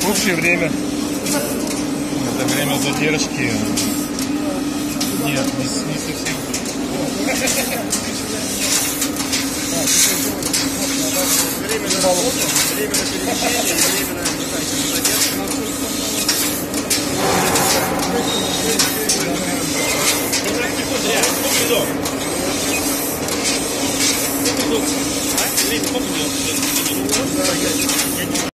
Общее время. Это время задержки. Нет, не совсем. Время на работу, время на перемещение и время на задержку.